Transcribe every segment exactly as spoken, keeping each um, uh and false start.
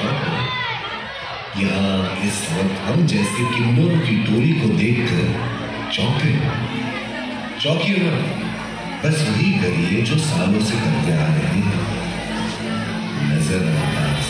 यहाँ इस वक्त हम जैसे किन्नरों की टोली को देखकर चौंके। चौंकिए ना, बस वही करिए जो सालों से करते आ रहे हैं। नजरअंदाज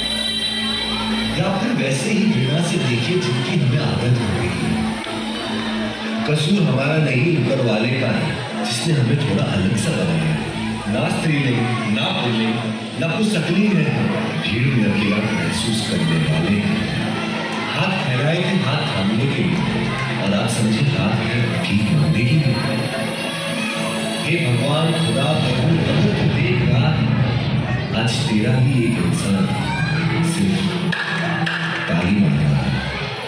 या फिर वैसे ही घृणा से देखिए जिनकी हमें आदत हो गई है। कसूर हमारा नहीं, ऊपर वाले का है जिसने हमें थोड़ा अलग सा बनाया। ना स्त्रीलिंग, ना पुल्लिंग, ना कुछ तकलीफ है, भीड़ में अकेला महसूस करने वाले हैं। हाथ फैलाए थे हाथ थामने के लिए, और आप समझे हाथ है ठीक मांगने के लिए। हे भगवान खुदा प्रभु प्रभु को देख रहा है, आज तेरा ही एक इंसान सिर्फ ताली मार रहा है।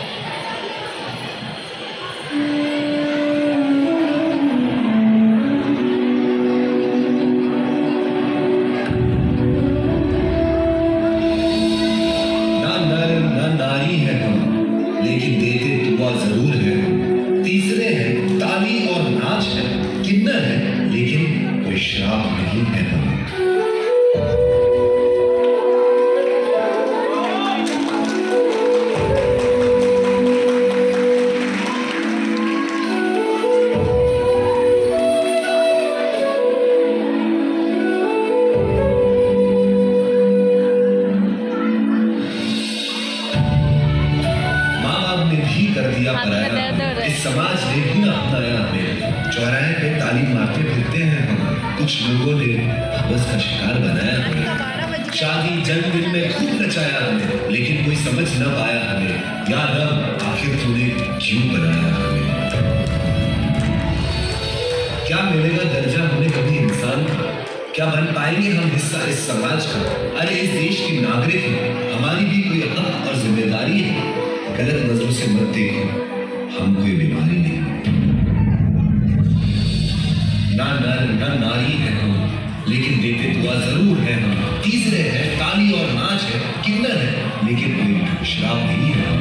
लेकिन देते दुआ जरूर है। तीसरे हैं ताली और नाच है, किन्नर है लेकिन कोई श्राप नहीं है हम। कर दिया पराया, इस समाज ने भी ना अपनाया हमें। चौराहे पे ताली मारते फिरते हैं हम, कुछ लोगों ने हवस का शिकार बनाया हमें। शादी जन्मदिन में खूब नचाया हमें, लेकिन कोई समझ न पाया हमें। या रब आखिर तूने क्यों बनाया हमें? क्या मिलेगा दर्जा हमें कभी इंसान का? क्या बन पाएंगे हम हिस्सा इस समाज का? अरे इस देश के नागरिक हैं, हमारी भी कोई हक और जिम्मेदारी है। गलत नजरों से मत देखो, हम कोई बीमारी नहीं। ना नर ना नारी है हम, लेकिन देते दुआ जरूर है हम। तीसरे है ताली और नाच है, किन्नर है लेकिन कोई श्राप नहीं है।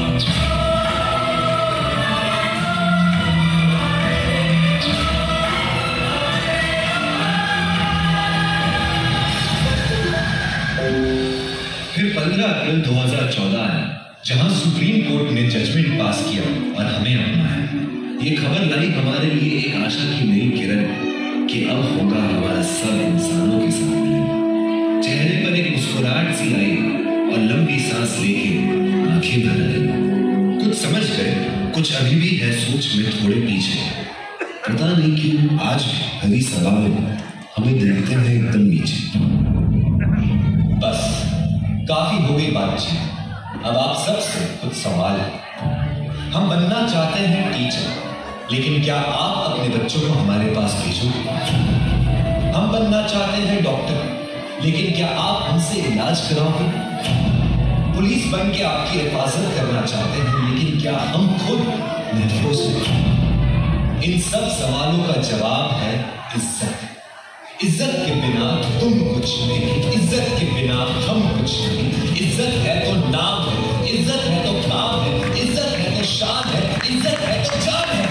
फिर पंद्रह अप्रैल दो हज़ार चौदह आया, जहां सुप्रीम कोर्ट ने जजमेंट पास किया और हमें अपनाया। ये खबर लाई हमारे लिए एक आशा की नई किरण कि अब होगा हमारा सब इंसानों के साथ मिलन। चेहरे पर एक मुस्कुराहट सी आई और लंबी सांस लेके आंखें भर आई। कुछ समझ गए, कुछ अभी भी है सोच में थोड़े पीछे। पता नहीं क्यों आज हरी सभा में हमें देखते हैं एकदम नीचे। बस काफी हो गई बातचीत, अब आप सबसे कुछ सवाल है। हम बनना चाहते हैं टीचर, लेकिन क्या आप अपने बच्चों को हमारे पास भेजोगे? हम बनना चाहते हैं डॉक्टर, लेकिन क्या आप हमसे इलाज कराओगे? पुलिस बन के आपकी हिफाजत करना चाहते हैं, लेकिन क्या हम खुद महफूज हैं? इन सब सवालों का जवाब है इज्जत। इज्जत के बिना तुम कुछ नहीं, इज्जत के बिना हम कुछ नहीं। इज्जत है तो नाम है, इज्जत है तो काम है, इज्जत है तो शान है, इज्जत है तो जान है।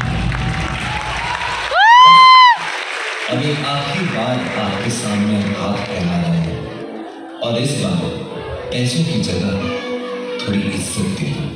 अब एक आखिरी बार आपके सामने हाथ फैला रहा हूं, और इस बार पैसों की जगह थोड़ी इज्जत दे दो।